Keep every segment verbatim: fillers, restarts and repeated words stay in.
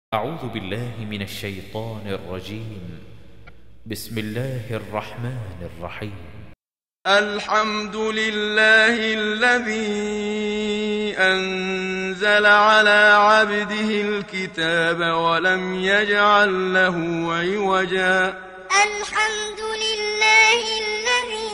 أعوذ بالله من الشيطان الرجيم. بسم الله الرحمن الرحيم. الحمد لله الذي أنزل على عبده الكتاب ولم يجعل له عوجا. الحمد لله الذي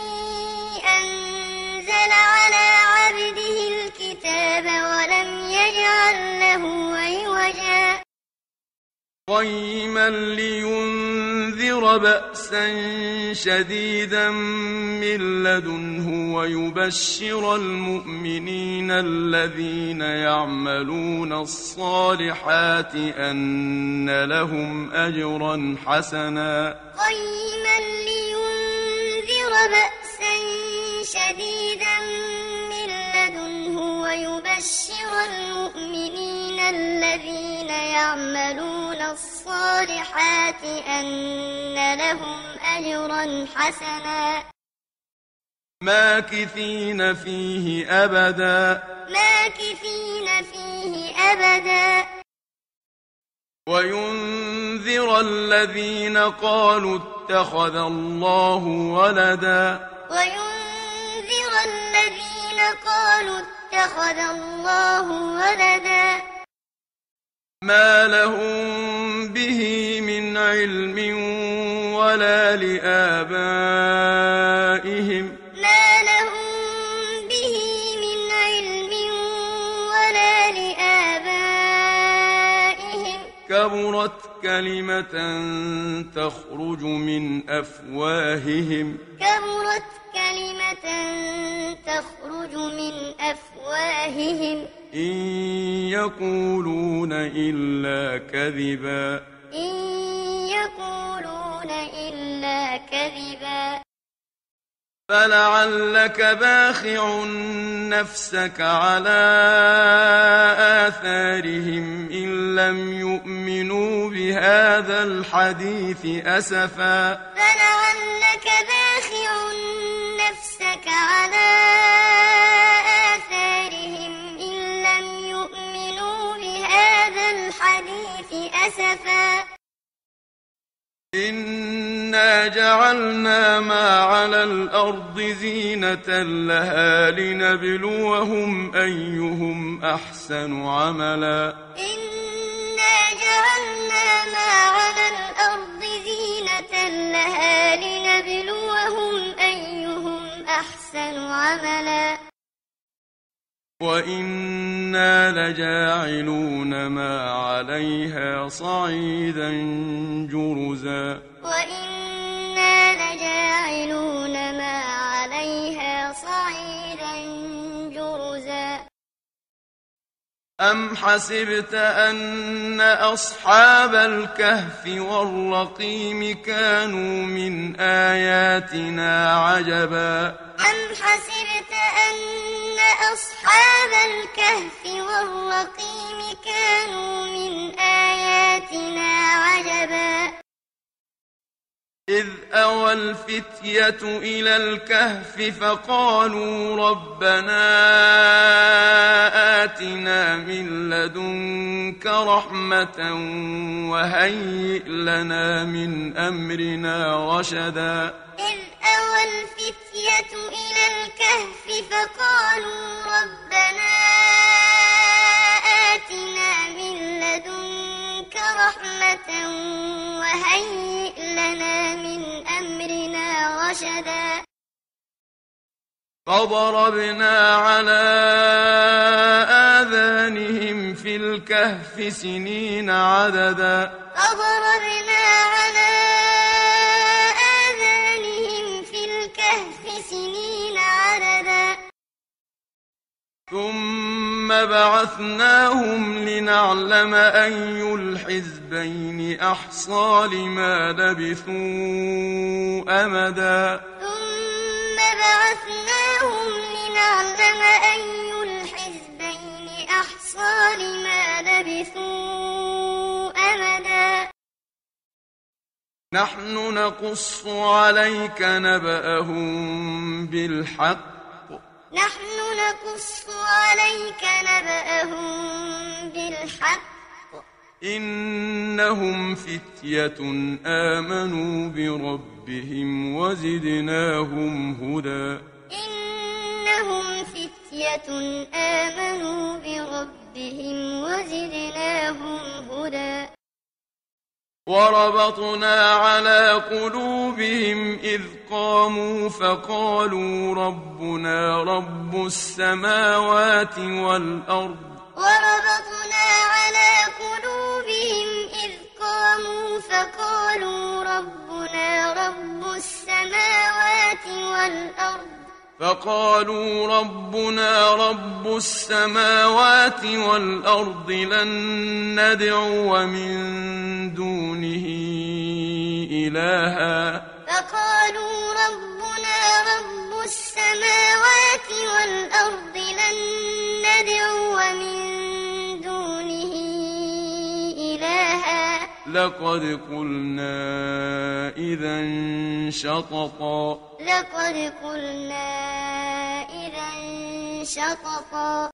أنزل على عبده الكتاب ولم يجعل له عوجا قيما لينذر بأسا شديدا من لدنه ويبشر المؤمنين الذين يعملون الصالحات أن لهم أجرا حسنا. قيما لينذر بأسا شديدا من لدنه ويبشر المؤمنين الذين يعملون الصالحات أن لهم أجرا حسنا ماكثين فيه أبدا ماكثين فيه أبدا وينذر الذين قالوا اتخذ الله ولدا وينذر الذين قالوا اتخذ الله ولدا ما لهم به من علم ولا لآبائهم ما لهم به من علم ولا لآبائهم كبرت كلمة تخرج من أفواههم كبرت كلمة تخرج من أفواههم إن يقولون إلا كذبا إن يقولون إلا كذبا فلعلك باخع نفسك على آثارهم إن لم يؤمنوا بهذا الحديث أسفا فلعلك باخع نفسك على آثارهم إن لم يؤمنوا بهذا الحديث أسفا إنا جعلنا ما على الأرض زينة لها لنبلوهم أيهم أحسن عملا. إنا جعلنا ما على الأرض زينة لها لنبلوهم أيهم أحسن عملا وإنا لجاعلون ما عليها صعيدا جرزا وإنا لجاعلون ما عليها صعيدا جرزا أم حسبت أن أصحاب الكهف والرقيم كانوا من آياتنا عجبا أم حسبت أن أصحاب الكهف والرقيم كانوا من آياتنا عجبا إذ أوى الفتية إلى الكهف فقالوا ربنا آتنا من لدنك رحمة وهيئ لنا من أمرنا رشدا إذ أوى الفتية إلى الكهف فقالوا ربنا آتنا من لدنك رحمة وهيئ لنا من أمرنا رشدا فضربنا على آذانهم في الكهف سنين عددا فضربنا على آذانهم في الكهف سنين عددا ثم بعثناهم لنعلم أي الحزبين أحصى لما لبثوا أمدا ثم بعثناهم لنعلم أي الحزبين أحصى لما لبثوا أمدا نحن نقص عليك نبأهم بالحق نحن نقص عليك نبأهم بالحق إنهم فتية آمنوا بربهم وزدناهم هدى إنهم فتية آمنوا بربهم وزدناهم هدى وربطنا على قلوبهم إذ قاموا فقالوا ربنا رب السماوات والأرض وربطنا على قلوبهم إذ قاموا فقالوا ربنا رب السماوات والأرض فقالوا ربنا رب السماوات والأرض لن ندعو من دونه إلها فقالوا ربنا رب السماوات والأرض لن ندعو من دونه إلها لقد قلنا إذا شططا لقد قلنا إذا شططا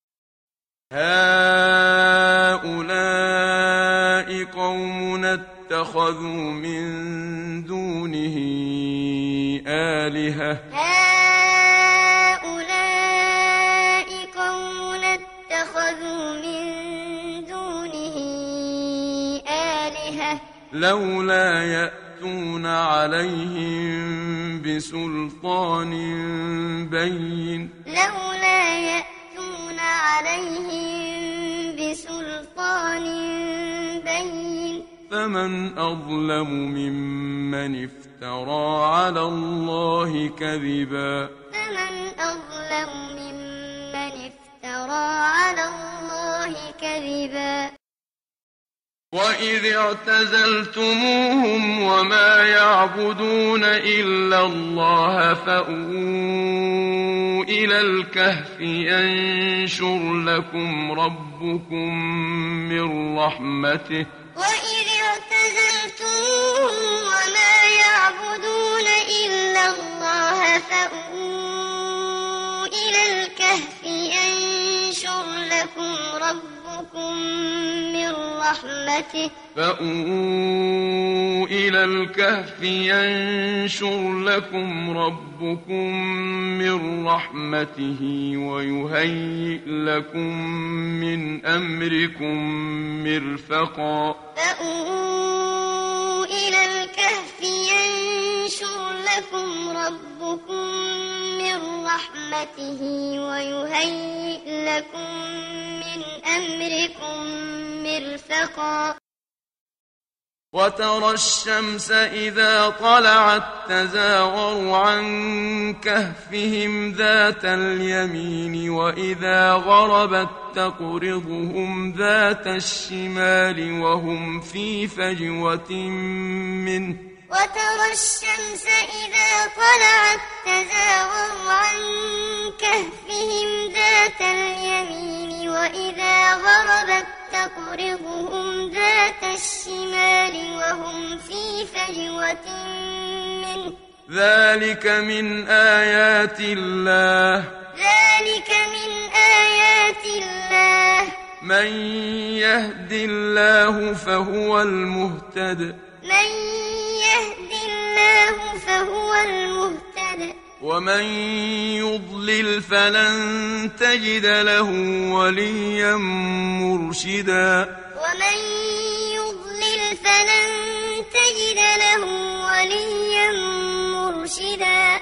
هؤلاء قومنا اتخذوا من دونه آلهة هؤلاء قومنا اتخذوا من دونه آلهة لولا يأتون عليهم بسلطان بين لولا يأتون عليهم بسلطان بين فمن أظلم ممن افترى على الله كذبا فمن أظلم ممن افترى على الله كذبا وإذ اعتزلتموهم وما يعبدون إلا الله فأووا إلى الكهف ينشر لكم ربكم من رحمته وإذ اعتزلتموهم وما يعبدون إلا الله فأووا إلى الكهف ينشر لكم ربكم من رحمته فأووا إلى الكهف ينشر لكم ربكم من رحمته ويهيئ لكم من أمركم مرفقا فأووا إلى الكهف ينشر لكم ربكم من رحمته ويهيئ لكم من أمركم مرفقا وترى الشمس إذا طلعت تزاور عن كهفهم ذات اليمين وإذا غربت تقرضهم ذات الشمال وهم في فجوة منه وترى الشمس إذا طلعت تزاور عن كهفهم ذات اليمين وإذا غربت تقرضهم ذات الشمال وهم في فجوة منه ذلك من آيات الله ذلك من آيات الله من يهد الله فهو المهتد من يهد الله فهو المهتد ومن يضلل فلن تجد له وليا مرشدا ومن يضلل فلن تجد له وليا مرشدا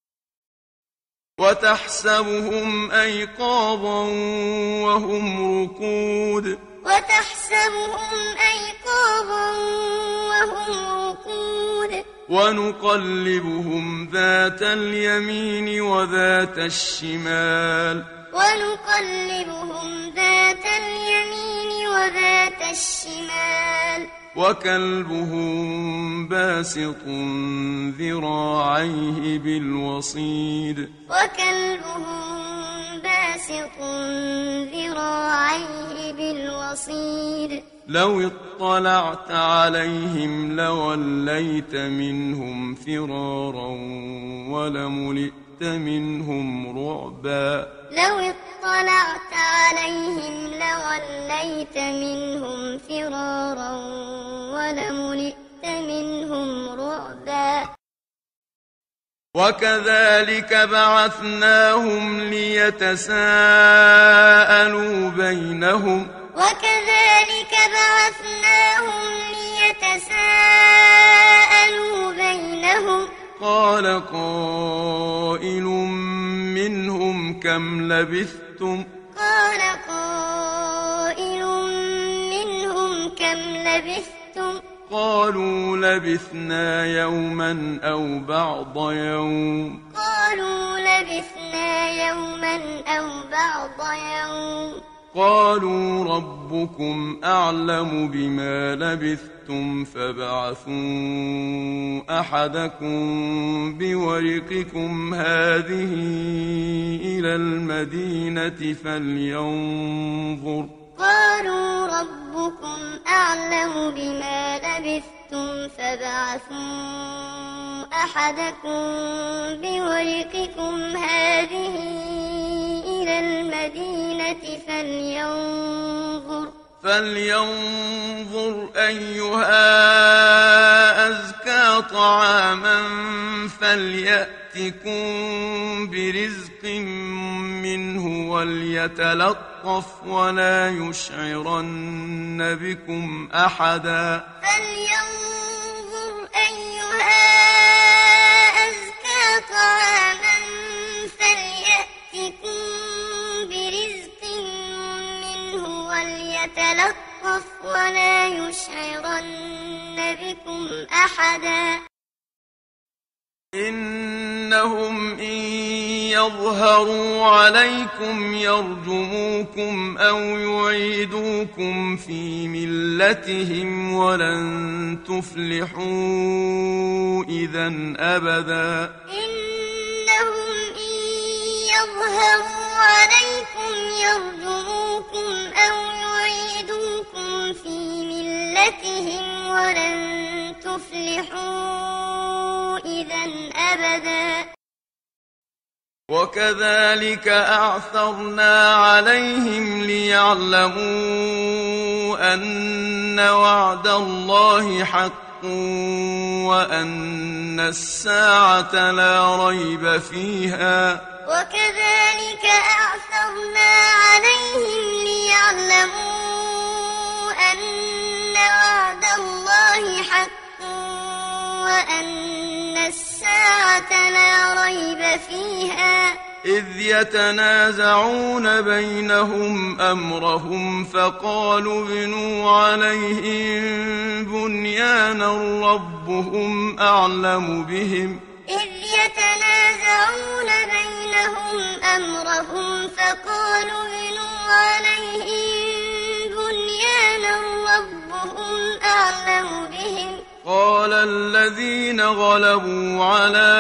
وتحسبهم أيقاظا وهم رقود وتحسبهم أيقاظا وهم رقود ونقلبهم ذات اليمين وذات الشمال ونقلبهم ذات اليمين وذات الشمال وكلبهم باسط ذراعيه بالوصيد وكلبهم باسط ذراعيه بالوصيد لو اطلعت عليهم لوليت منهم فرارا ولملئت منهم رعبا لو اطلعت اطلعت عليهم لوليت منهم فرارا ولملئت منهم رعبا وكذلك بعثناهم ليتساءلوا بينهم وكذلك بعثناهم ليتساءلوا بينهم قال قائل منهم كم لبثتم قال قائل منهم كم لبثتم قالوا لبثنا يوما أو بعض يوم قالوا لبثنا يوما أو بعض يوم قالوا ربكم أعلم بما لبثتم فابعثوا أحدكم بورقكم هذه إلى المدينة فلينظر قالوا ربكم أعلم بما لبثتم فابعثوا أحدكم بورقكم هذه إلى المدينة فلينظر فلينظر أيها أزكى طعاما فليأتكم برزق منه وليتلطف ولا يشعرن بكم أحدا فلينظر أيها أزكى طعاما فليأتكم برزق منه وليتلطف ولا يشعرن بكم أحدا إنهم إن يظهروا عليكم يرجموكم أو يعيدوكم في ملتهم ولن تفلحوا إذا أبدا إنهم إن يظهروا عليكم يرجموكم أو يعيدوكم في ملتهم ولن تفلحوا إذا أبدا وكذلك أعثرنا عليهم ليعلموا أن وعد الله حق وأن الساعة لا ريب فيها وكذلك أعثرنا عليهم ليعلموا أن وعد الله حق وأن الساعة لا ريب فيها إذ يتنازعون بينهم أمرهم فقالوا ابنوا عليهم بنيانا ربهم أعلم بهم إذ يتنازعون بينهم أمرهم فقالوا ابنوا عليهم بنيانا ربهم أعلم بهم قال الذين غلبوا على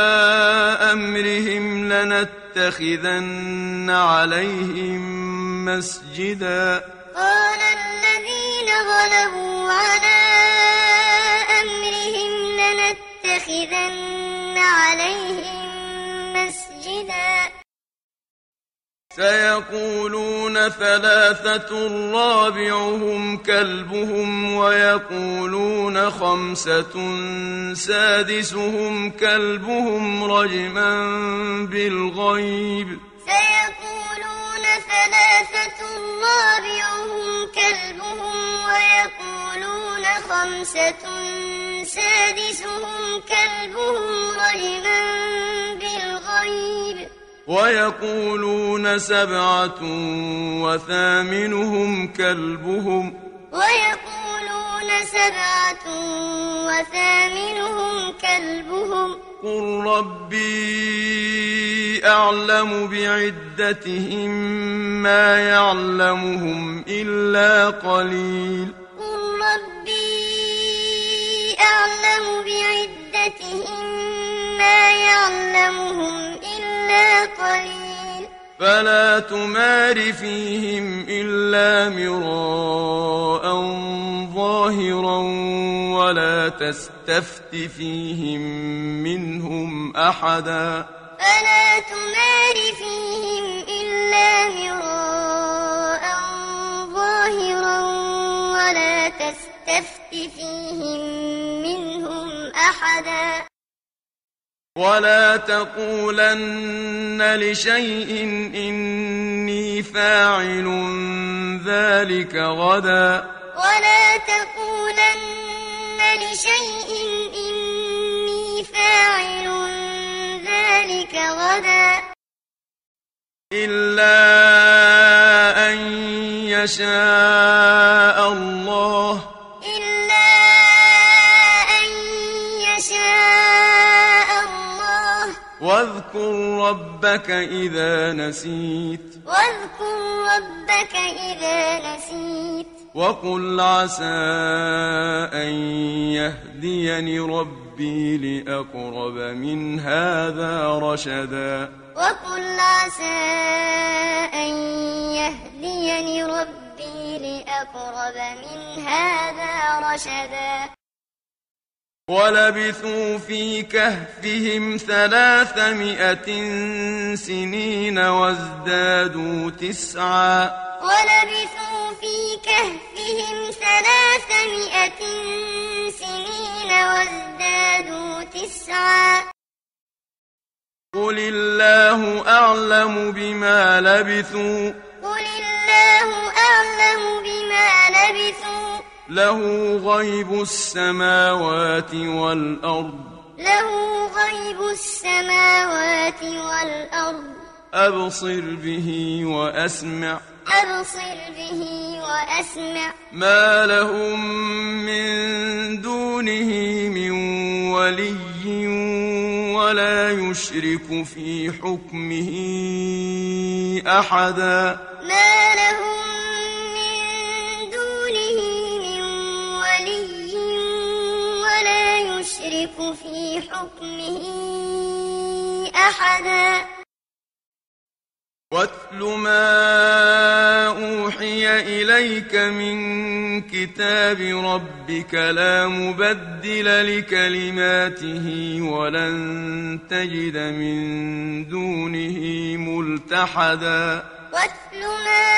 أمرهم لنتخذن عليهم مسجدا قال الذين غلبوا على أمرهم لنتخذن عليهم مسجدا سيقولون ثلاثة رابعهم كلبهم ويقولون خمسة سادسهم كلبهم رجما بالغيب سيقولون ثلاثة رابعهم كلبهم ويقولون خمسة سادسهم كلبهم رجما بالغيب ويقولون سبعة وثامنهم كلبهم ويقولون سبعة وثامنهم كلبهم قل ربي أعلم بعدتهم ما يعلمهم إلا قليل قل ربي أعلم بعدتهم ما يعلمهم إلا قليل فلا تمار فيهم إلا مراء ظاهرا ولا تستفت فيهم منهم أحدا فلا تمار فيهم إلا تستفت فيهم منهم أحدا ولا تقولن لشيء إني فاعل ذلك غدا ولا تقولن لشيء إني فاعل ذلك غدا إلا أن يشاء الله إلا أن يشاء الله واذكر ربك إذا نسيت واذكر ربك إذا نسيت وقل عسى أن يهديني ربي لأقرب من هذا رشدا وقل عسى أن يهديني ربي لأقرب من هذا رشدا ولبثوا في كهفهم ثلاثمائة سنين وازدادوا تسعا ولبثوا في كهفهم ثلاثمائة سنين وازدادوا تسعا قل الله أعلم بما لبثوا قل الله أعلم بما لبثوا له غيب السماوات والأرض له غيب السماوات والأرض أبصر به وأسمع أبصر به وأسمع ما لهم من دونه من ولي ولا يشرك في حكمه أحدا ما لهم من دونه من ولي ولا يشرك في حكمه أحدا واتل ما أوحي إليك من كتاب ربك لا مبدل لكلماته ولن تجد من دونه ملتحدا واتل ما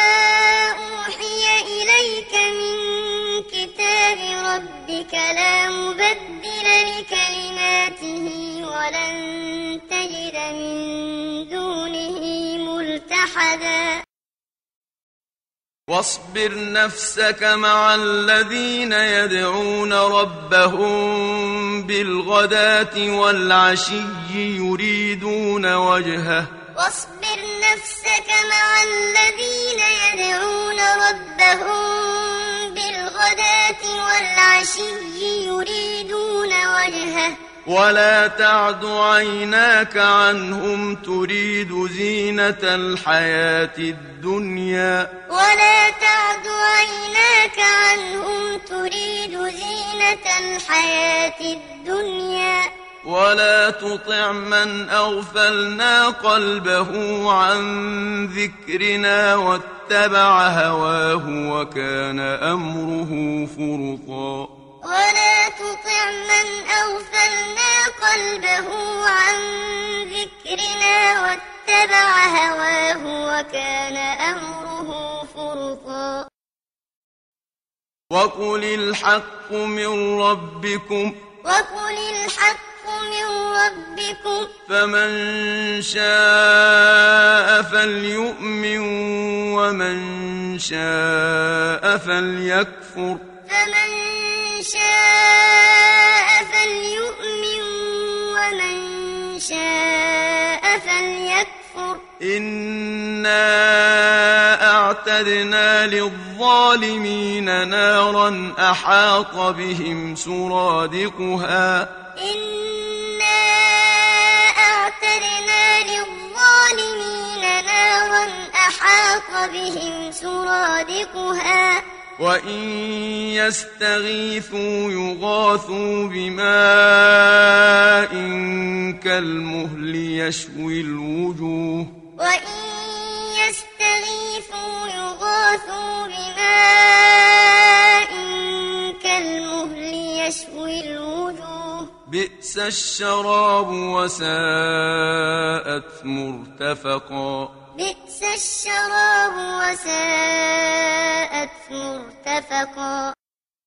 أوحي إليك من كتاب ربك لا مبدل لكلماته ولن تجد من دونه ملتحدا واصبر نفسك مع الذين يدعون ربهم بالغداة والعشي يريدون وجهه واصبر نفسك مع الذين يدعون ربهم بالغداة والعشي يريدون وجهه ولا تعد عيناك عنهم تريد زينة الحياة الدنيا ولا تعد عيناك عنهم تريد زينة الحياة الدنيا ولا تطع من أغفلنا قلبه عن ذكرنا واتبع هواه وكان أمره فرطا ولا تطع من أغفلنا قلبه عن ذكرنا واتبع هواه وكان أمره فرطا وقل الحق من ربكم وقل الحق من ربكم فمن شاء فليؤمن ومن شاء فليكفر فمن شاء فليؤمن ومن شاء فليكفر إنا أعتدنا للظالمين نارا أحاط بهم سرادقها إنا أعتدنا للظالمين نارا أحاط بهم سرادقها وإن يستغيثوا يغاثوا بماء كالمهل يشوي الوجوه وإن يستغيثوا يغاثوا بماء كالمهل يشوي الوجوه بئس الشراب وساءت مرتفقا بئس الشراب وساءت مرتفقا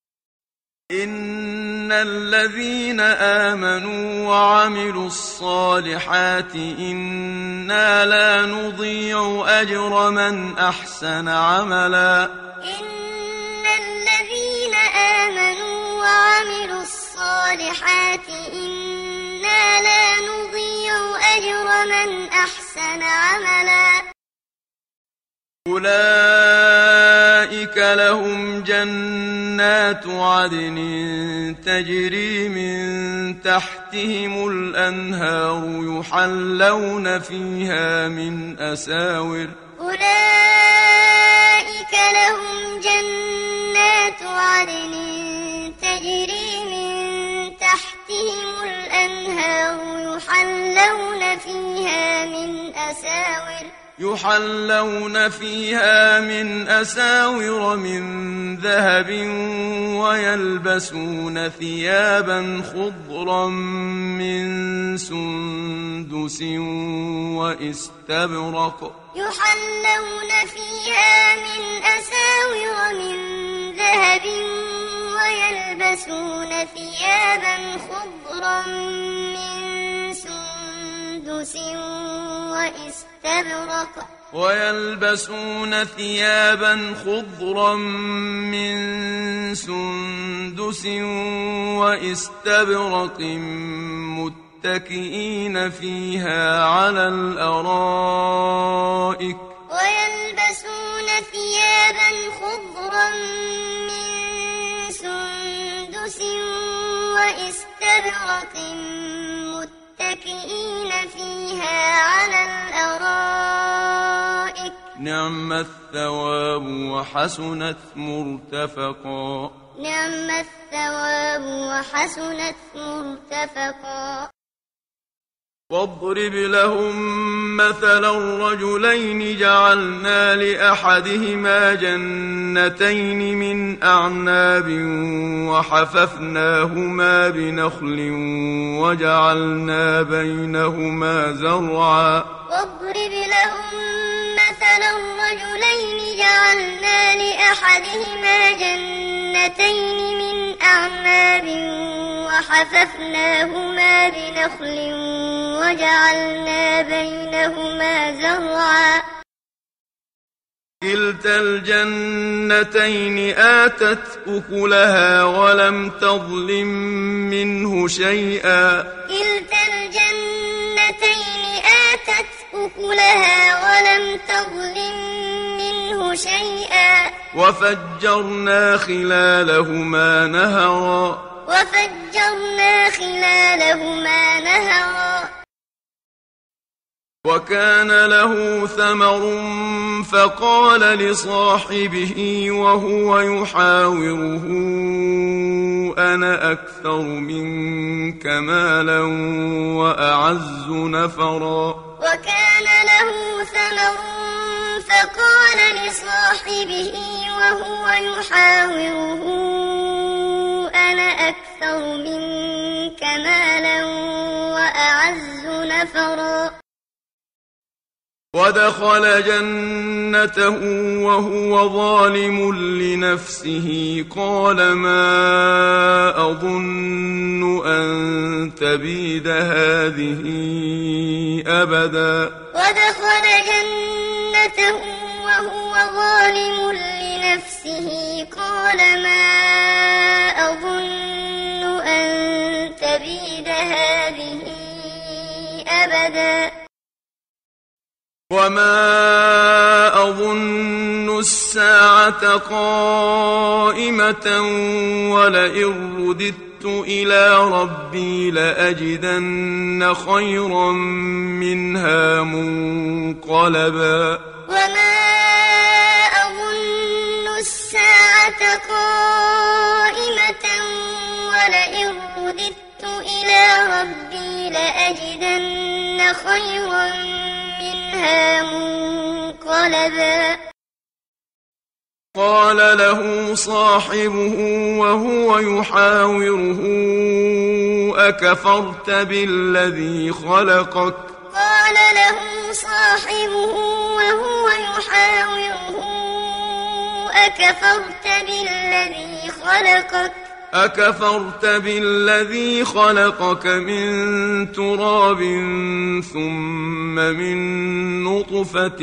إن الذين آمنوا وعملوا الصالحات إنا لا نضيع أجر من أحسن عملا إن الذين آمنوا وعملوا الصالحات إنا لا نضيع أجر من أحسن عملا أولئك لهم جنات عدن تجري من تحتهم الأنهار يحلون فيها من أساور أولئك لهم جنات عدن تجري من تحتهم الأنهار يحلون فيها من أساور يحلون فيها من أساور من ذهب ويلبسون ثيابا خضرا من سندس واستبرق يحلون فيها من أساور من ذهب ويلبسون ثيابا خضرا من سندس واستبرق ويلبسون ثيابا خضرا من سندس واستبرق متكئين فيها على الأرائك ويلبسون ثيابا خضرا من سندس واستبرق متكئين فيها على الأرائك نعم الثواب وحسنت مرتفقا نعم الثواب وحسنت مرتفقا واضرب لهم مثلا الرجلين جعلنا لأحدهما جنتين من أعناب وحففناهما بنخل وجعلنا بينهما زرعا واضرب لهم مثلا الرجلين جعلنا لأحدهما جنتين من أعناب وحففناهما بنخل وجعلنا بينهما زرعا كلتا الجنتين آتت أكلها ولم تظلم منه شيئا كلتا الجنتين آتت أكلها ولم تظلم منه شيئا وفجرنا خلالهما نهرا وفجرنا خلالهما نهرا وكان له ثمر فقال لصاحبه وهو يحاوره أنا أكثر منك مالا وأعز نفرا وكان له ثمر فقال لصاحبه وهو يحاوره أنا أكثر منك مالا وأعز نفرا ودخل جنته وهو ظالم لنفسه قال ما أظن أن تبيد هذه أبدا ودخل جنته وهو ظالم لنفسه قال ما أظن أن تبيد هذه أبدا وما أظن الساعة قائمة ولئن رددت إلى ربي لأجدن خيرا منها منقلبا وما أظن الساعة قائمة ولئن رددت إلى ربي لأجدن خيرا منها منقلبا قال له صاحبه وهو يحاوره أكفرت بالذي خلقك قال له صاحبه وهو يحاوره أكفرت بالذي خلقك أكفرت بالذي خلقك من تراب ثم من نطفة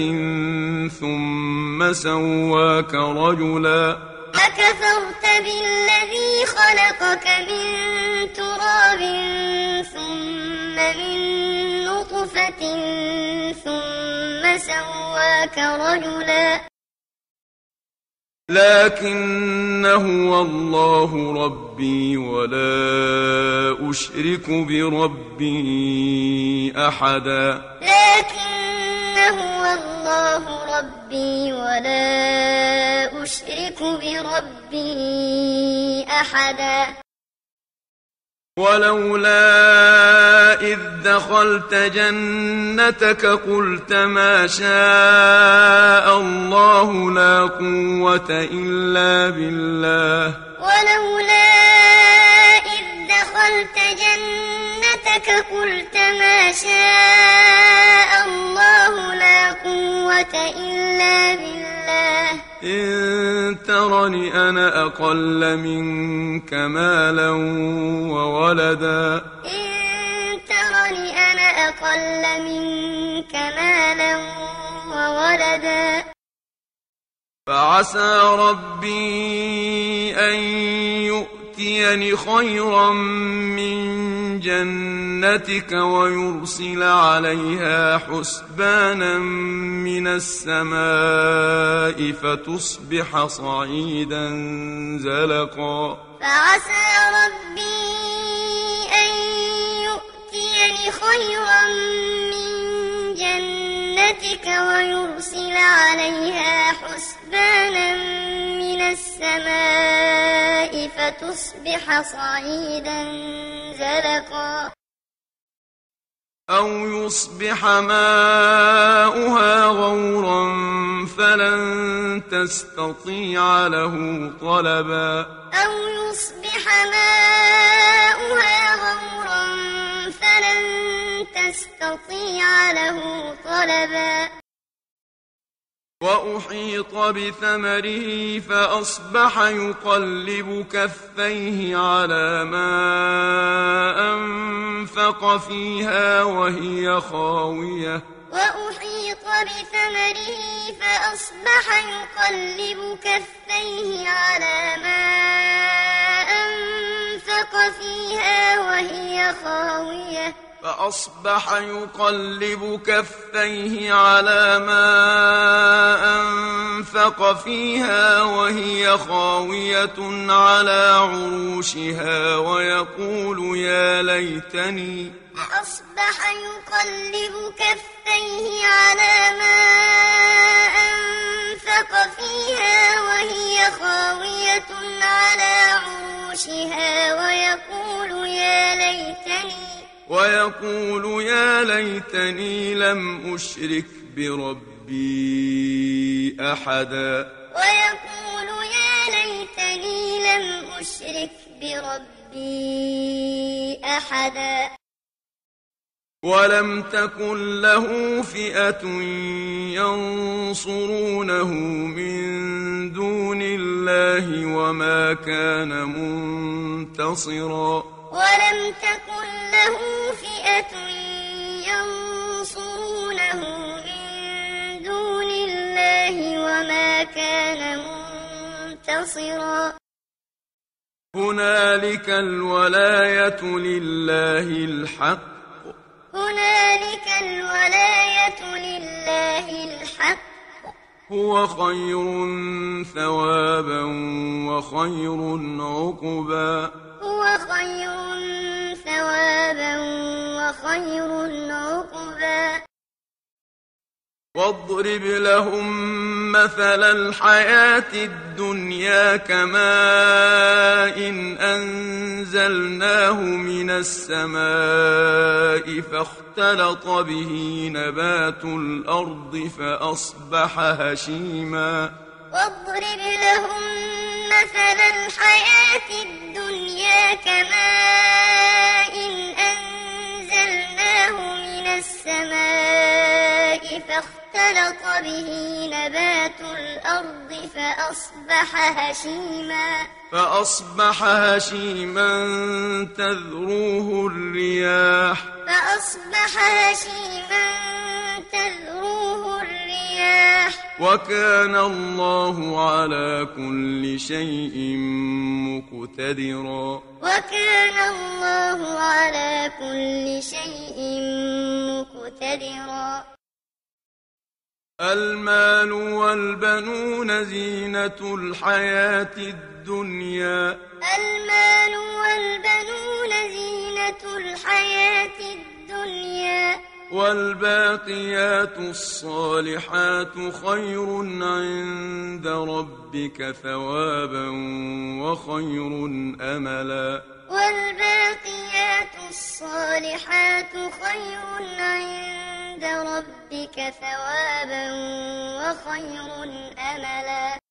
ثم سواك رجلا أكفرت بالذي خلقك من تراب ثم من نطفة ثم سواك رجلا لكن هو الله ربي ولا أشرك بربي أحدا لكن هو الله ربي ولا أشرك بربي أحدا ولولا إذ دخلت جنتك قلت ما شاء الله لا قوة إلا بالله ولولا إذ دخلت جنتك قلت ما شاء الله لا قوة إلا بالله إن ترني أنا أقل منك مالا وولدا إن ترني أنا أقل منك مالا وولدا فعسى ربي أن يؤتيني خيرا من جنتك ويرسل عليها حسبانا من السماء فتصبح صعيدا زلقا فعسى ربي أن يؤتيني خيرا من جنتك ويرسل عليها حسبانا من السماء فتصبح صعيدا زلقا أو يصبح ماؤها غورا فلن تستطيع له طلبا أو يصبح ماؤها غورا فلن تستطيع له طلبا وأحيط بثمره فأصبح يقلب كفيه على ما أنفق فيها وهي خاوية وأحيط بثمره فأصبح يقلب كفيه على ما أنفق فيها وهي خاوية فأصبح يقلب كفيه على ما أنفق فيها وهي خاوية على عروشها ويقول يا ليتني فأصبح يقلب كفيه على ما أنفق فيها وهي خاوية على عروشها ويقول يا ليتني ويقول يا ليتني لم أشرك بربي أحدا ويقول يا ليتني لم أشرك بربي أحدا ولم تكن له فئة ينصرونه من دون الله وما كان منتصرا ولم تكن له فئة ينصرونه من دون الله وما كان منتصرا هنالك الولاية لله الحق هنالك الولاية لله الحق هو خير ثوابا وخير عقبا هو خير ثوابا وخير عقبا واضرب لهم مثل الحياة الدنيا كماء إن أنزلناه من السماء فاختلط به نبات الأرض فأصبح هشيما واضرب لهم مثل الحياة الدنيا كماء إن أنزلناه من السماء فاختلط فاختلط به نبات الأرض فأصبح هشيما فأصبح هشيما تذروه الرياح فأصبح هشيما تذروه الرياح وكان الله على كل شيء مقتدرا وكان الله على كل شيء مقتدرا المال والبنون زينة الحياة الدنيا المال والبنون زينة الحياة الدنيا والباقيات الصالحات خير عند ربك ثوابا وخير أملا والباقيات الصالحات خير عند ربك ثوابا وخير أملا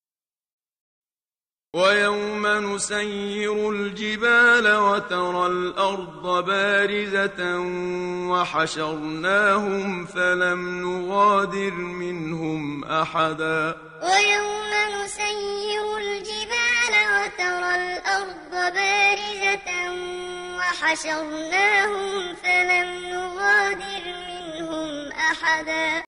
ويوم نسير الجبال وترى الأرض بارزة وحشرناهم فلم نغادر منهم أحدا ويوم نسير الجبال وترى الأرض بارزة وحشرناهم فلم نغادر منهم أحدا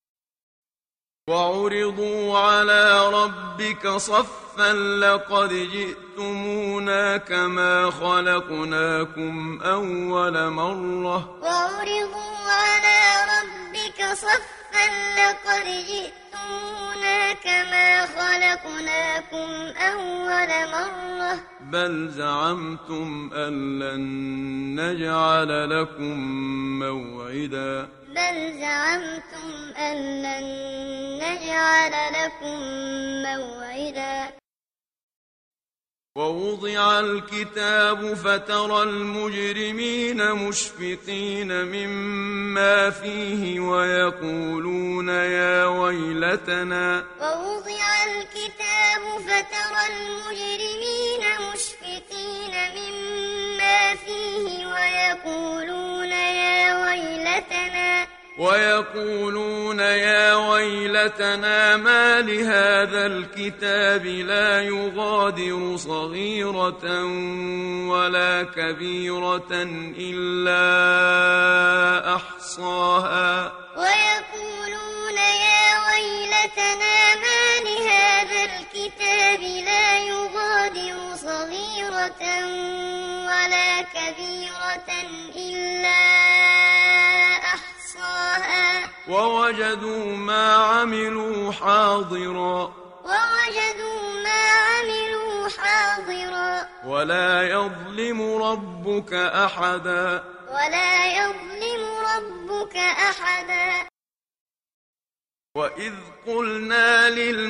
وعرضوا على ربك صفا لقد جئتمونا كما خلقناكم أول مرة وعرضوا على ربك صفا لقد جئتمونا كما خلقناكم أول مرة بل زعمتم أن لن نجعل لكم موعدا بل زعمتم أن لن نجعل لكم موعدا ووضع الكتاب فترى المجرمين مشفقين مما فيه ويقولون يا ويلتنا ووضع الكتاب فترى المجرمين مشفقين مما فيه ويقولون يا ويلتنا ويقولون يا ويلتنا ما لهذا الكتاب لا يغادر صغيرة ولا كبيرة إلا أحصاها ويقولون يا ويلتنا ما لهذا الكتاب لا يغادر صغيرة ولا كبيرة إلا ووجدوا ما عملوا حاضرا ووجدوا ما عملوا حاضرا ولا يظلم ربك أحدا ولا يظلم ربك أحدا وإذ قلنا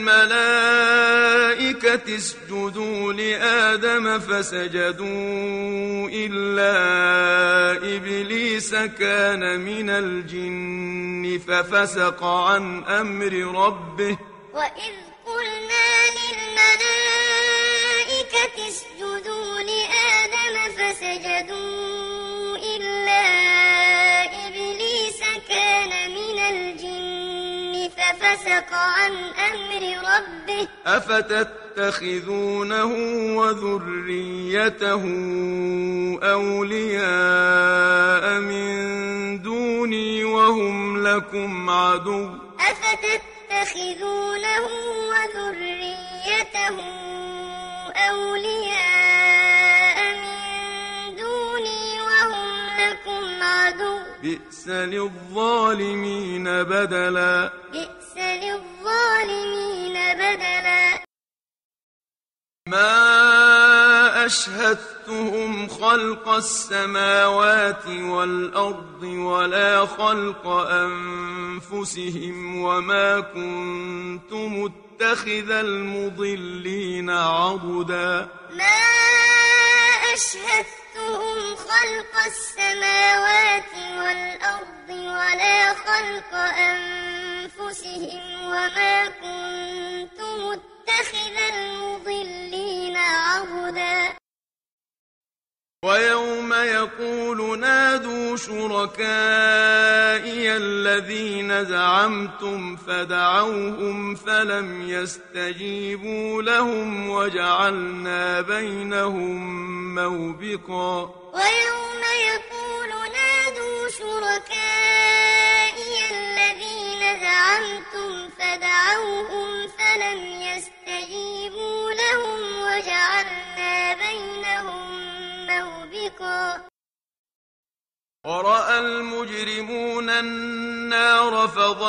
للملائكة اسجدوا لآدم فسجدوا إلا إبليس كان من الجن ففسق عن أمر ربه وإذ قلنا للملائكة اسجدوا لآدم فسجدوا إلا إبليس كان من الجن ففسق عن أمر ربه أفتتخذونه وذريته أولياء من دوني وهم لكم عدو أفتتخذونه وذريته أولياء من دوني وهم لكم عدو بئس للظالمين بدلا بئس للظالمين بدلا ما أشهدتهم خلق السماوات والأرض ولا خلق أنفسهم وما كنت متخذ المضلين عضدا ما أشهدتهم خلق السماوات والأرض ولا خلق أنفسهم وما كنت متخذ المضلين عضدا ويوم يقول نادوا شركائي الذين زعمتم فدعوهم فلم يستجيبوا لهم وجعلنا بينهم موبقا ويوم يقول نادوا شركائي الذين زعمتم فدعوهم فلم يستجيبوا لهم وجعلنا بينهم موبقا ورأى المجرمون النار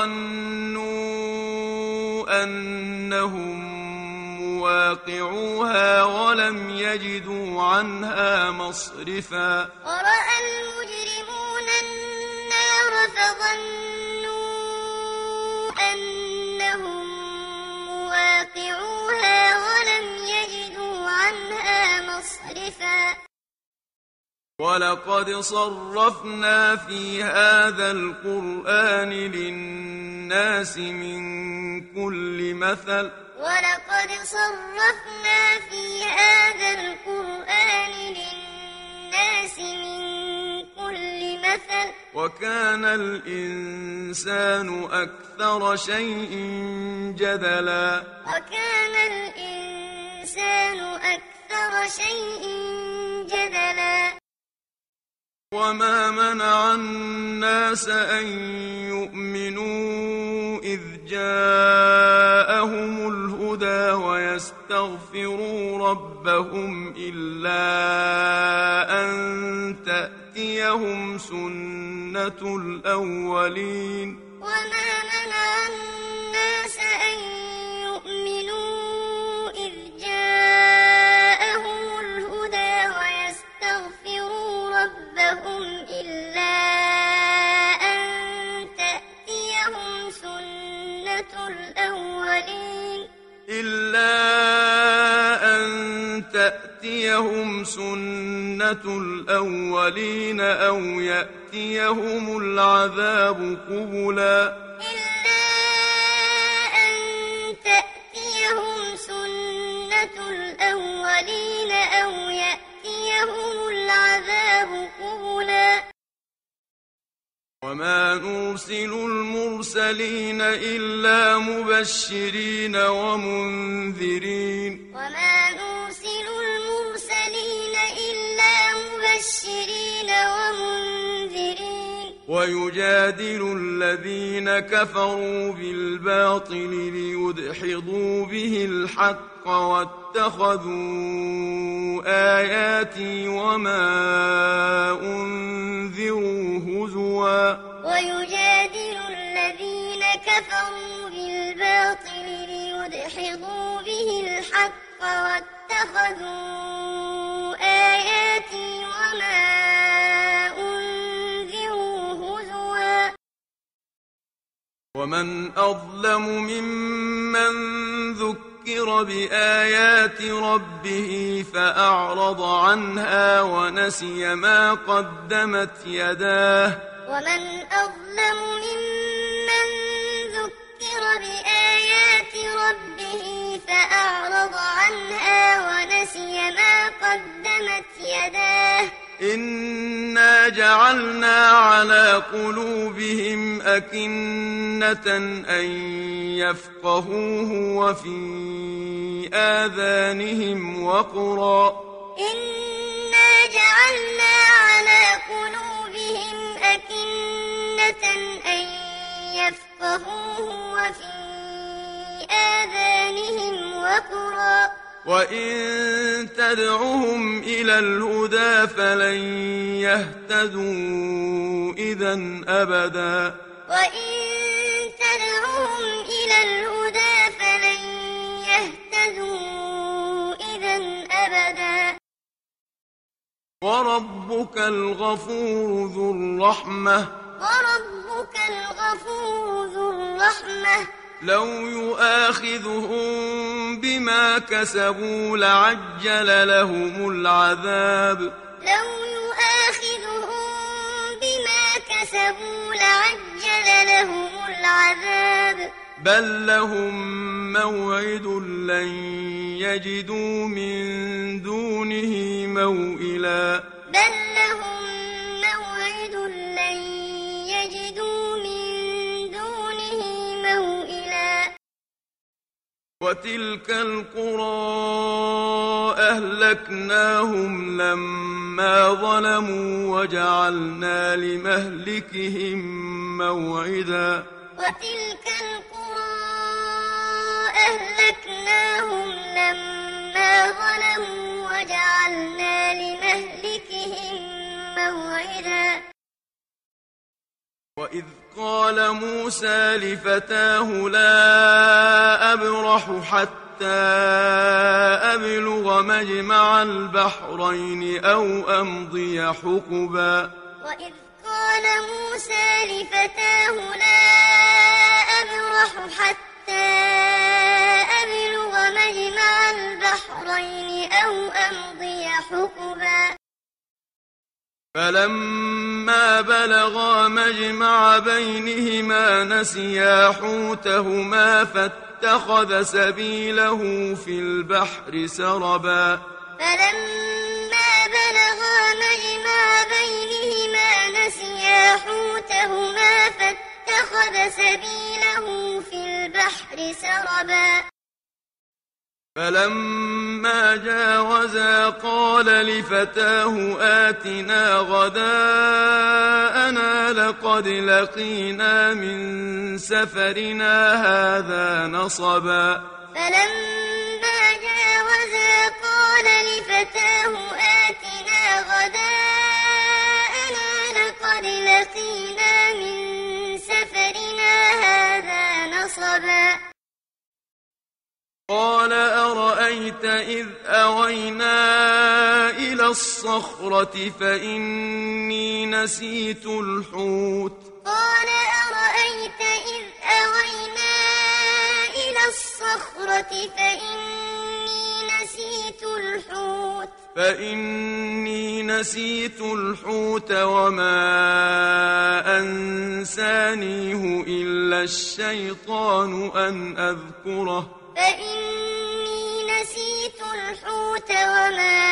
فظنوا أنهم مواقعوها ولم يجدوا عنها مصرفا ورأى المجرمون النار فظنوا أنهم مواقعوها ولم يجدوا عنها مصرفا ولقد صرفنا في هذا القرآن للناس من كل مثل ولقد صرفنا في هذا القرآن للناس من كل مثل وكان الإنسان أكثر شيء جدلا وكان الإنسان أكثر شيء جدلا وما منع الناس أن يؤمنوا إذ جاءهم الهدى ويستغفروا ربهم إلا أن تأتيهم سنة الأولين وما منع الناس أن يؤمنوا إذ جاءهم الهدى ويستغفروا ربهم إلا أن تأتيهم سنة الأولين إلا أن تأتيهم سنة الأولين أو يأتيهم العذاب قبلا إلا أن تأتيهم سنة الأولين أو يأتيهم العذاب قبلا وما نرسل المرسلين إلا مبشرين ومنذرين وما نرسل المرسلين إلا مبشرين ومنذرين ويجادل الذين كفروا بالباطل ليدحضوا به الحق واتخذوا آياتي وما أنذروا هزوا ويجادل الذين كفروا بالباطل ليدحضوا به الحق واتخذوا آياتي وما أنذروا هزوا ومن أظلم ممن ذكر بآيات ربه فأعرض عنها ونسي ما قدمت يداه ومن أظلم ممن ذكر بآيات ربه فأعرض عنها ونسي ما قدمت يداه إنا جعلنا على قلوبهم أكنة أن يفقهوه وفي آذانهم وقرا إنا جعلنا على قلوبهم أكنة أن يفقهوه وفي آذانهم وقرا وإن تدعهم إلى الهدى فلن يهتدوا إذا أبدا وإن تدعهم إلى الهدى فلن يهتدوا إذا أبدا وربك الغفور ذو الرحمة وربك الغفور ذو الرحمة لو يؤاخذهم بما كسبوا لعجل لهم العذاب لو يؤاخذهم بما كسبوا لعجل لهم العذاب بل لهم موعد لن يجدوا من دونه موئلا هل لهم موعد لن يجدوا من دونه موئلا وتلك القرى أهلكناهم لما ظلموا وجعلنا لمهلكهم موعدا وتلك القرى أهلكناهم لما ظلموا وجعلنا لمهلكهم موعدا وإذ قال موسى لفتاه لا أبرح حتى أبلغ مجمع البحرين أو أمضي حقبا وإذ قال موسى لفتاه لا أبرح حتى أبلغ مجمع البحرين أو أمضي حقبا فلما بلغا مجمع بينهما نسيا حوتهما فاتخذ سبيله في البحر سربا فلما بلغا مجمع بينهما نسيا حوتهما فاتخذ سبيله في البحر سربا فلما جاوزا قال لفتاه آتنا غداءنا لقد لقينا من سفرنا هذا نصبا فلما جاوزا قال لفتاه آتنا غداءنا لقد لقينا من سفرنا هذا نصبا قال أرأيت إذ أوينا إلى الصخرة فإني نسيت الحوت قال أرأيت إذ أوينا إلى الصخرة فإني نسيت الحوت فإني نسيت الحوت وما أنسانيه إلا الشيطان أن أذكره فإني نسيت الحوت وما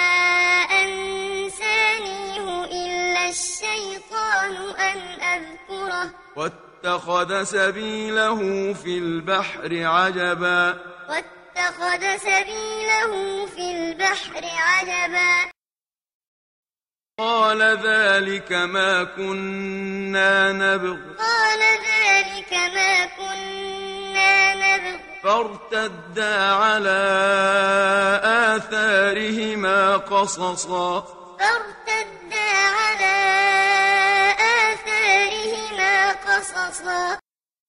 أنسانيه إلا الشيطان أن أذكره واتخذ سبيله في البحر عجبا واتخذ سبيله في البحر عجبا قال ذلك ما كنا نبغ قال ذلك ما كنا نبغ فارتدا على آثارهما قصصا فارتدا على آثارهما قصصا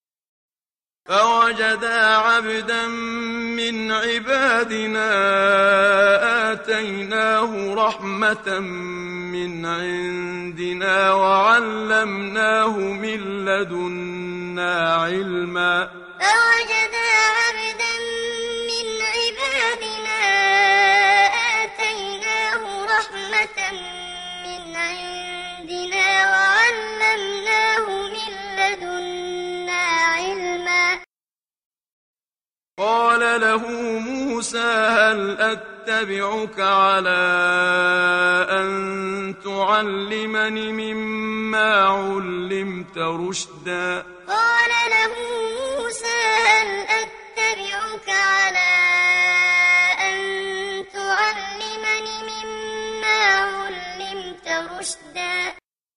فوجدا عبدا من عبادنا آتيناه رحمة من عندنا وعلمناه من لدنا علما فوجدا عبدا من عبادنا آتيناه رحمة من عندنا وعلمناه من لدنا علما قال له موسى هل أتبعك على أن تعلمني مما علمت رشدا قال له موسى هل أتبعك على أن تعلمني مما علمت رشدا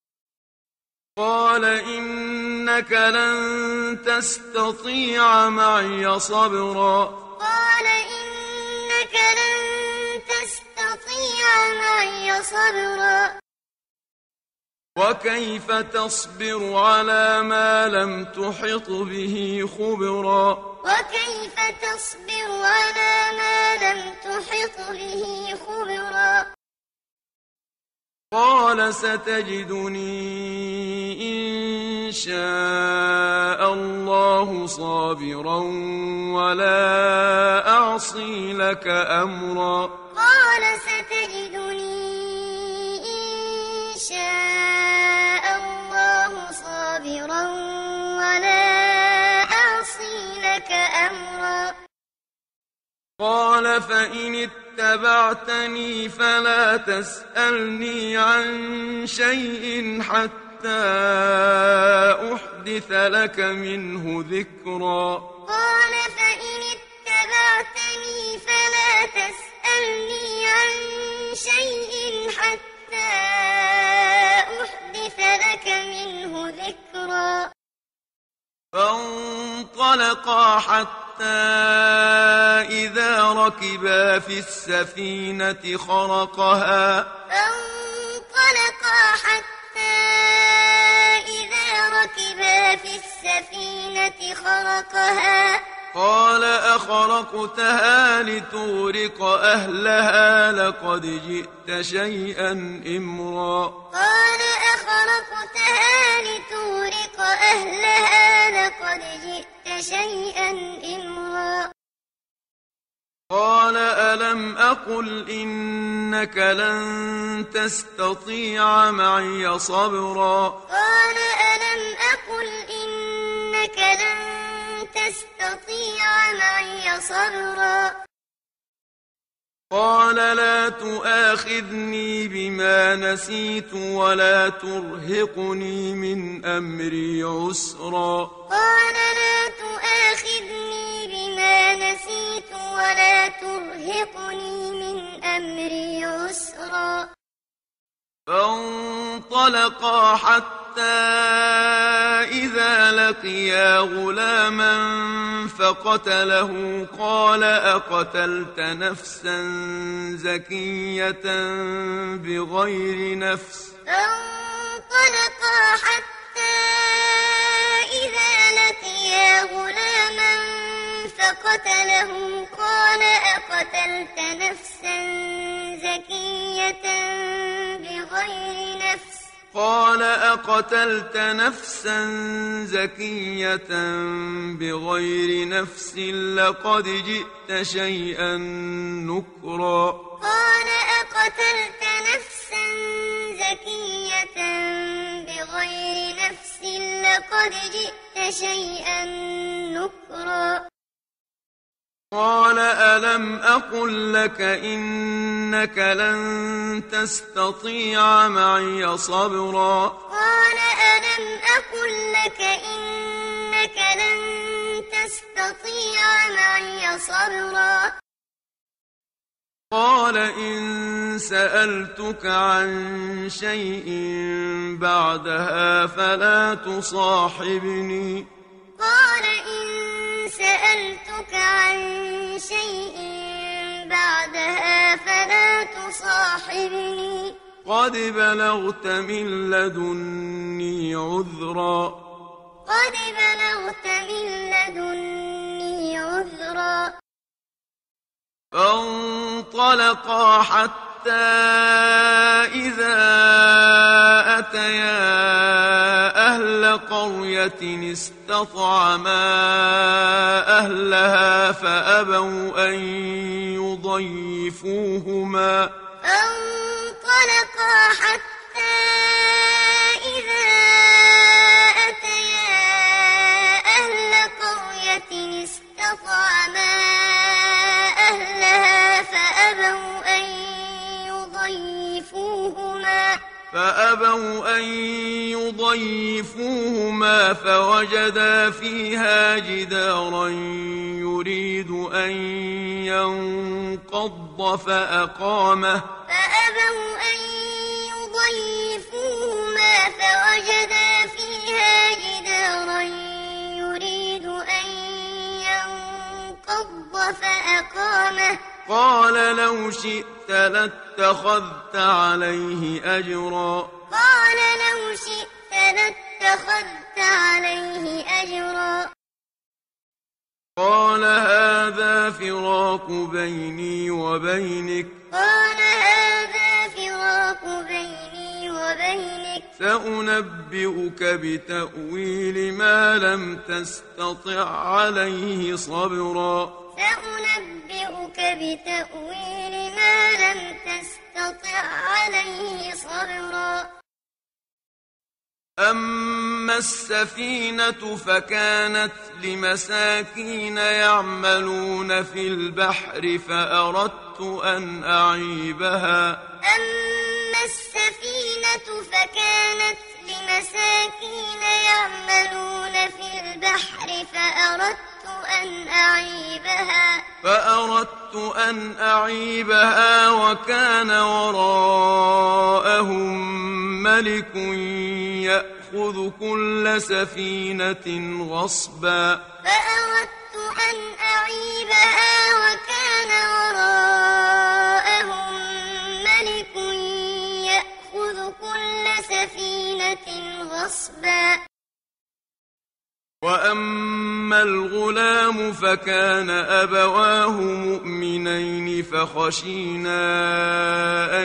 قال إنك لن تستطيع معي صبرا قال إنك لن تستطيع معي صبرا وكيف تصبر على ما لم تحط به خبرا وكيف تصبر على ما لم تحط به خبرا قال ستجدني إن شاء الله صابرا ولا أعصي لك أمرا قال ستجدني إن شاء الله صابرا ولا أعصي لك أمرا قال فإن اتبعت اتبعتني فلا تسألني عن شيء حتى أحدث لك منه ذكرا قال فإن اتبعتني فلا تسألني عن شيء حتى أحدث لك منه ذكرا فانطلقا حتى إذا ركبا في السفينة خرقها فانطلقا حتى إذا ركبا في السفينة خرقها قال أخرقتها لتغرق أهلها لقد جئت شيئا إمرا قال أخرقتها لتغرق أهلها لقد جئت شيئا إمرا قال ألم أقل إنك لن تستطيع معي صبرا قال ألم أقل إنك لن تستطيع معي صبرا قال لا تؤاخذني بما نسيت ولا ترهقني من أمري عسرا قال لا تؤاخذني بما نسيت ولا ترهقني من أمري عسرا فانطلقا حتى إذا لقيا غلاما فقتله قال أقتلت نفسا زكية بغير نفس فانطلقا حتى إذا لقيا غلاما فقتله قال أقتلت نفسا زكية بغير نفس قال أقتلت نفسا زكية بغير نفس لقد جئت شيئا نكرا قال أقتلت نفسا زكية بغير نفس لقد جئت شيئا نكرا قال ألم أقل لك إنك لن تستطيع معي صبرا قال ألم أقل لك إنك لن تستطيع معي صبرا قال إن سألتك عن شيء بعدها فلا تصاحبني قال إن سألتك عن شيء بعدها فلا تصاحبني قد بلغت من لدني عذرا قد بلغت من لدني عذرا فانطلقا حتى إذا أتيا أهل قرية استطعما أهلها فأبوا أن يضيفوهما فانطلقا حتى إذا أتيا أهل قرية استطعما أهلها فأبوا أن يضيفوهما فأبوا أن يضيفوهما فوجدا فيها جدارا يريد أن ينقض فأقامه فأبوا أن يضيفوهما فوجدا فيها جدارا يريد أن ينقض فأقامه قال لو شئت لاتخذت عليه أجرا قال لو شئت لاتخذت عليه أجرا قال هذا فراق بيني وبينك قال هذا فراق بيني وبينك سأنبئك بتأويل ما لم تستطع عليه صبرا سأنبئك بتأويل ما لم تستطع عليه صبرا أما السفينة فكانت لمساكين يعملون في البحر فأردت أن أعيبها أما السفينة فكانت لمساكين يعملون في البحر فأردت أن أعيبها فأردت أن أعيبها وكان وراءهم ملك يأخذ كل سفينة غصبا فأردت أن أعيبها وكان وراءهم ملك يأخذ كل سفينة غصبا وأما الغلام فكان أبواه مؤمنين فخشينا أن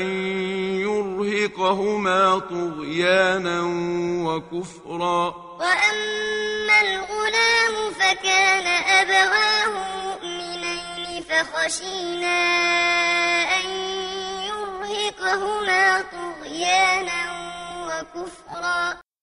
يرهقهما طغيانا وكفرا وأما الغلام فكان أبواه مؤمنين فخشينا أن يرهقهما طغيانا وكفرا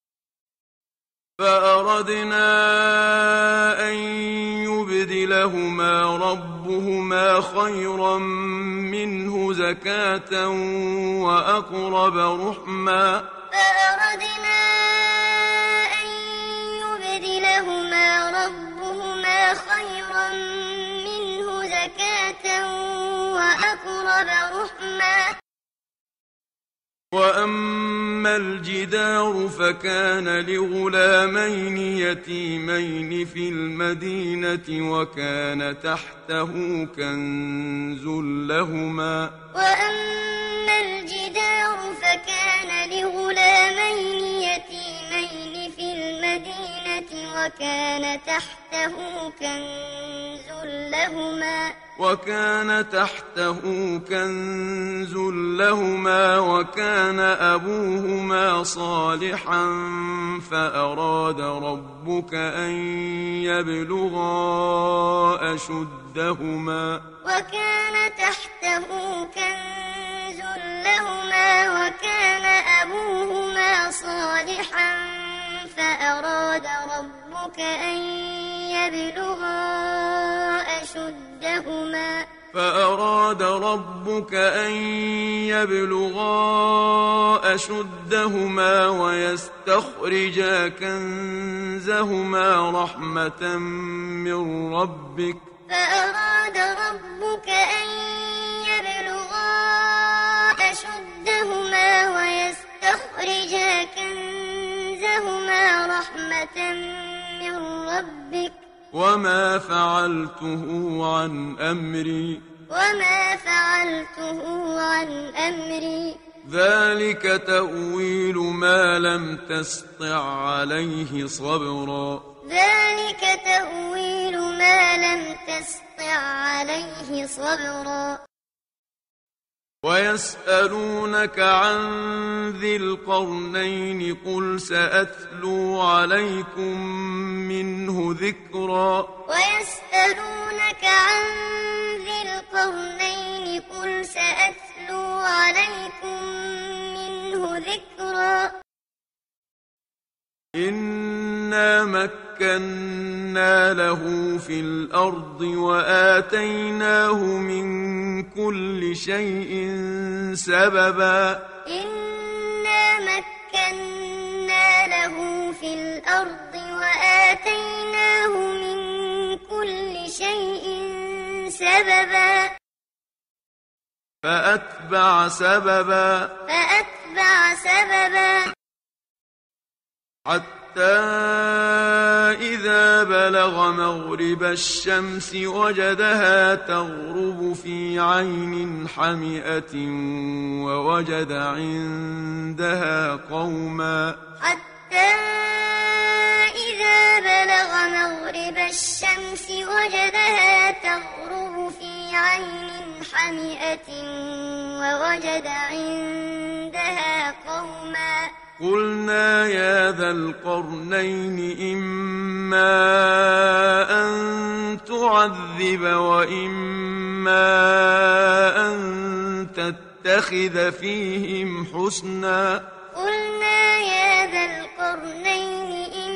فأردنا أن يبدلهما ربهما خيرا منه زكاة وأقرب رحما فأردنا أن يبدلهما ربهما خيرا منه زكاة وأقرب رحما وأما الجدار فكان لغلامين يتيمين في المدينة وكان تحته كنز لهما وأما الجدار فكان لغلامين يتيمين في المدينة وكان تحته كنز لهما وكان تحته كنز لهما وكان أبوهما صالحا فأراد ربك أن يبلغا أشدهما وكان تحته كنز لهما وكان أبوهما صالحا فأراد ربك أن يبلغا أشدهما فأراد ربك أن يبلغا أشدهما ويستخرجا كنزهما رحمة من ربك فأراد ربك أن يبلغا أشدهما ويستخرجا كنزهما رحمة من ربك وما فعلته عن أمري وما فعلته عن أمري ذلك تأويل ما لم تسطع عليه صبرا ذلك تأويل ما لم تسطع عليه صبرا ويسألونك عن ذي القرنين قل سأتلو عليكم منه ذكرا ويسألونك عن ذي القرنين قل سأتلو عليكم منه ذكرا إنا مكنا له في الأرض وآتيناه من كل شيء سببا إنا مكنا له في الأرض وآتيناه من كل شيء سببا فأتبع سببا فأتبع سببا حتى إذا بلغ مغرب الشمس وجدها تغرب في عين حمئة ووجد عندها قوما حتى إذا بلغ مغرب الشمس وجدها تغرب في عين حمئة ووجد عندها قوما قلنا يا ذا القرنين إما أن تعذب وإما أن تتخذ فيهم حسنا قلنا يا ذا القرنين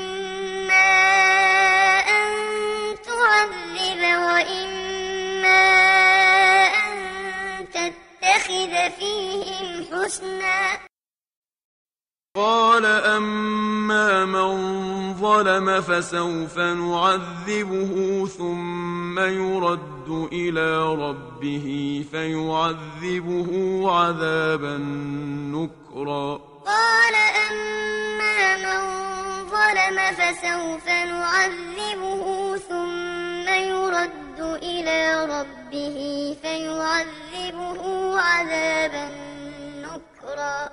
نتخذ فيهم حسنا. قال أما من ظلم فسوف نعذبه ثم يرد إلى ربه فيعذبه عذابا نكرا. قال أما من ظلم فسوف نعذبه ثم يرد إلى ربه فيعذبه عذابا نكرا.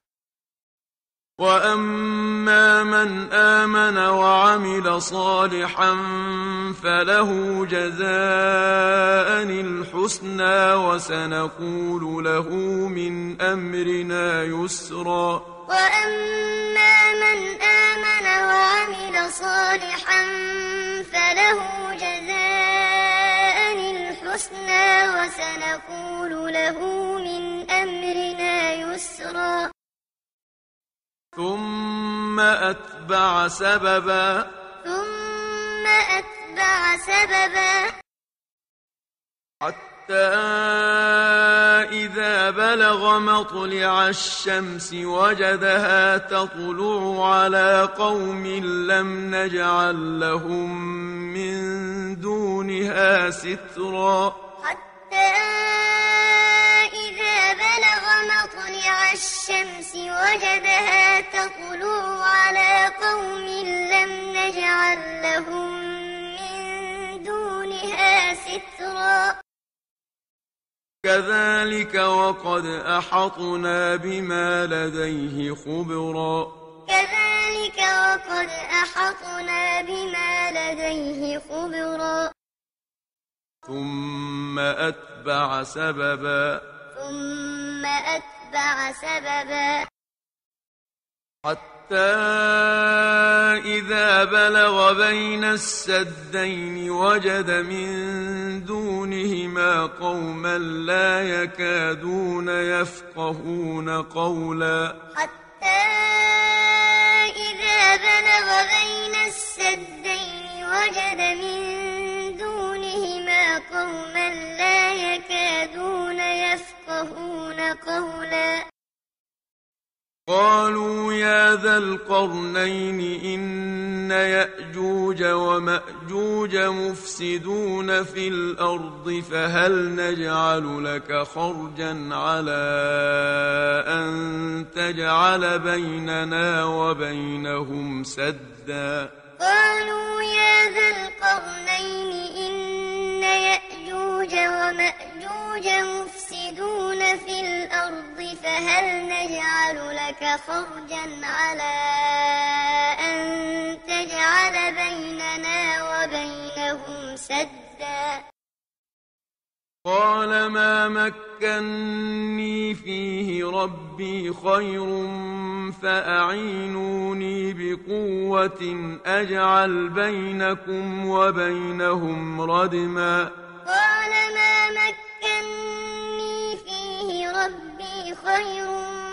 وأما من آمن وعمل صالحا فله جزاء الحسنى وسنقول له من أمرنا يسرا. وأما من آمن وعمل صالحا فله جزاء الحسنى وسنقول له من أمرنا يسرا. ثم أتبع سببا ثم أتبع سببا حتى إذا بلغ مطلع الشمس وجدها تطلع على قوم لم نجعل لهم من دونها سترا. حتى إذا بلغ مطلع الشمس وجدها تطلع على قوم لم نجعل لهم من دونها سترا. كذلك وقد أحطنا بما لديه خبرا. كذلك وقد أحطنا بما لديه خبرا. ثم أتبع سببا ثم أتبع سببا حتى إذا بلغ بين السدين وجد من دونهما قوما لا يكادون يفقهون قولا. حتى إذا بلغ بين السدين وجد من دونهما قوما لا يكادون يفقهون قولا. قالوا يا ذا القرنين إن يأجوج ومأجوج مفسدون في الأرض فهل نجعل لك خرجا على أن تجعل بيننا وبينهم سدا. قالوا يا ذا القرنين إن يأجوج ومأجوج مفسدون في الأرض فهل نجعل لك خرجا على أن تجعل بيننا وبينهم سدا. قال ما مكني فيه ربي خير فأعينوني بقوة أجعل بينكم وبينهم ردما. قال ما مكني فيه ربي خير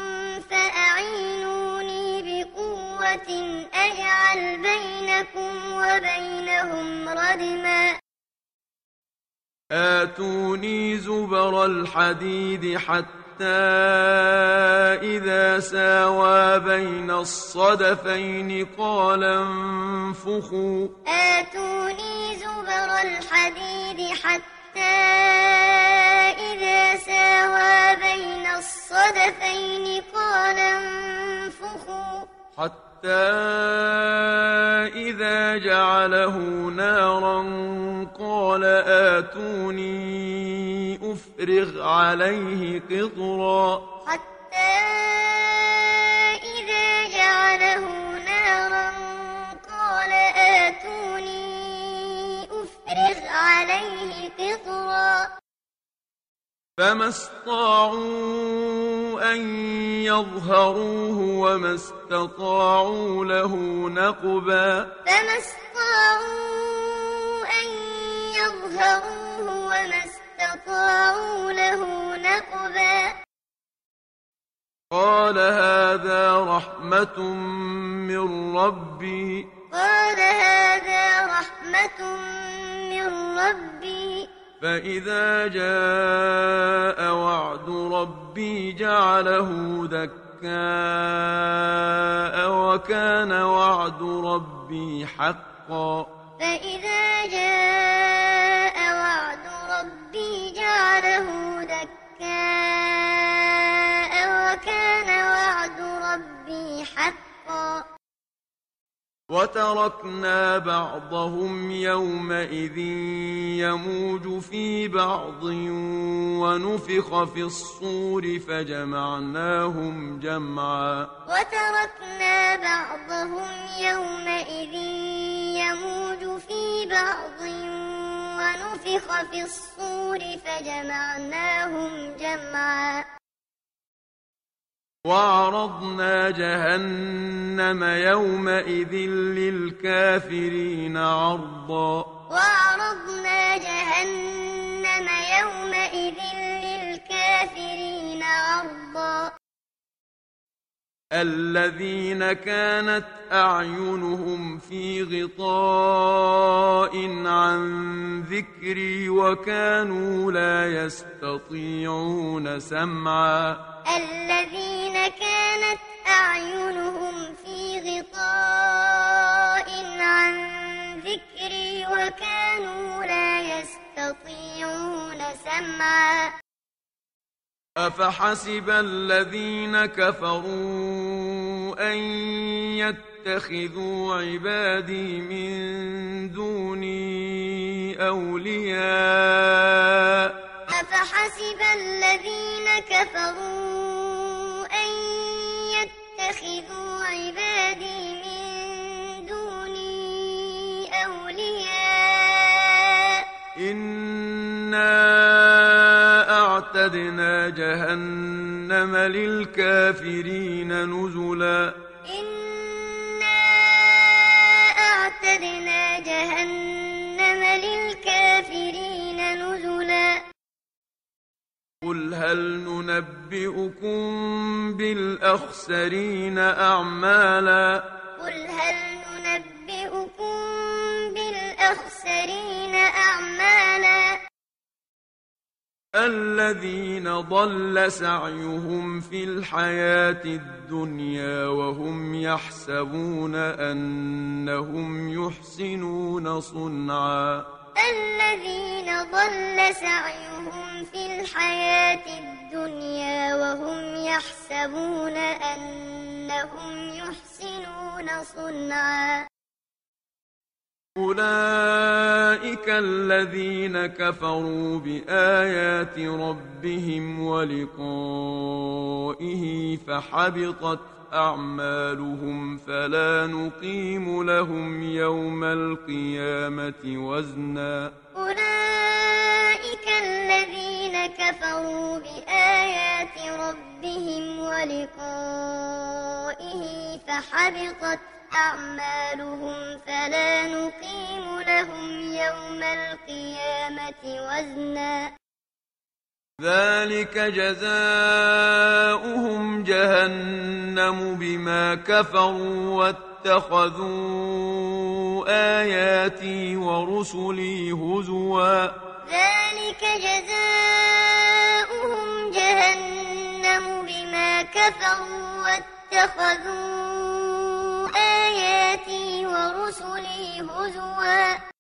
فأعينوني بقوة أجعل بينكم وبينهم ردما. آتوني زبر الحديد حتى إذا ساوى بين الصدفين قال انفخوا. آتوني زبر الحديد حتى إذا ساوى بين الصدفين قال انفخوا. حتى إذا جعله نارا قال آتوني أفرغ عليه قطرا. حتى إذا جعله نارا قال آتوني أفرغ عليه قطرا. فما استطاعوا أن يظهروه وما استطاعوا له نقبا. فما استطاعوا أن يظهروه وما استطاعوا له نقبا. قال هذا رحمة من ربي. قال هذا رحمة من ربي. فإذا جاء وعد ربي جعله دكاء وكان وعد ربي حقا فإذا جاء وعد ربي جعله دكاء وكان وعد ربي حقا وتركنا بعضهم يومئذ يموج في بعض ونفخ في الصور فجمعناهم جمعا وتركنا بعضهم يومئذ يموج في بعض ونفخ في الصور فجمعناهم جمعا وعرضنا جهنم يومئذ للكافرين عرضا وعرضنا جهنم يومئذ للكافرين عرضا الذين كانت أعينهم في غطاء عن ذكري وكانوا لا يستطيعون سمعا الذين كانت أعينهم في غطاء عن ذكري وكانوا لا يستطيعون سمعا أفحسب الذين كفروا أن يتخذوا عبادي من دوني أولياء أفحسب الذين كفروا أن يتخذوا عبادي من دوني أولياء إنا أعتدنا جهنم للكافرين نزلا إنا أعتدنا جهنم للكافرين نزلا قل هل ننبئكم بالأخسرين أعمالا قل هل ننبئكم بالأخسرين أعمالا الذين ضل سعيهم في الحياة الدنيا وهم يحسبون أنهم يحسنون صنعا الذين ضل سعيهم في الحياة الدنيا وهم يحسبون أنهم يحسنون صنعا أولئك الذين كفروا بآيات ربهم ولقائه فحبطت أعمالهم فلا نقيم لهم يوم القيامة وزنا أولئك الذين كفروا بآيات ربهم ولقائه فحبطت أعمالهم فلا نقيم لهم يوم القيامة وزنا ذلك جزاؤهم جهنم بما كفروا واتخذوا آياتي ورسلي هزوا ذلك جزاؤهم جهنم بما كفروا واتخذوا آياتي ورسلي هزوا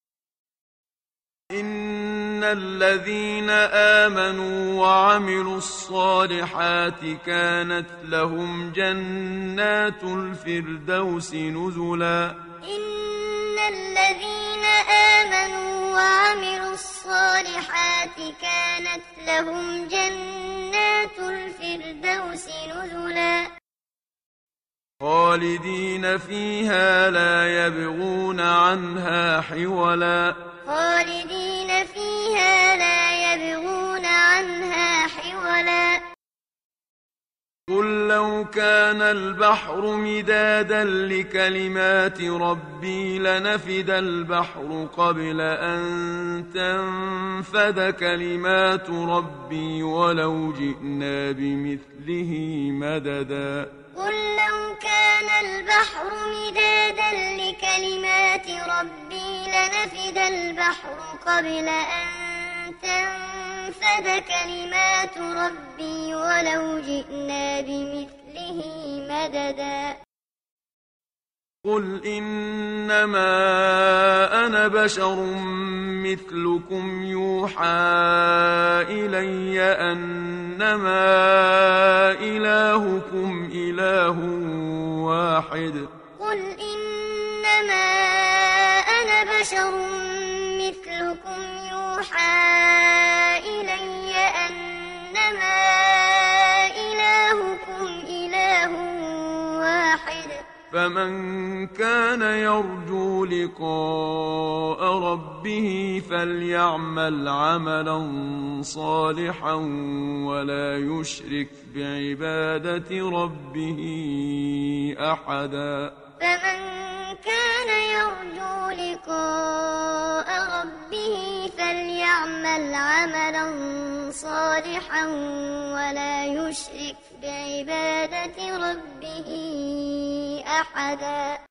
إن الذين آمنوا وعملوا الصالحات كانت لهم جنات الفردوس نزلا إن الذين آمنوا وعملوا الصالحات كانت لهم جنات الفردوس نزلا خالدين فيها لا يبغون عنها حولا خالدين فيها لا يبغون عنها حولا قل لو كان البحر مدادا لكلمات ربي لنفد البحر قبل أن تنفد كلمات ربي ولو جئنا بمثله مددا قل لو كان البحر مدادا لكلمات ربي لنفد البحر قبل أن تنفد تنفد كلمات ربي ولو جئنا بمثله مددا قل إنما أنا بشر مثلكم يوحى إلي أنما إلهكم إله واحد قل إنما أنا بشر مثلكم يوحى إلي أنما إلهكم إله واحد فمن كان يرجو لقاء ربه فليعمل عملا صالحا ولا يشرك بعبادة ربه أحدا فمن كان يرجو لقاء ربه فليعمل عملا صالحا ولا يشرك بعبادة ربه أحدا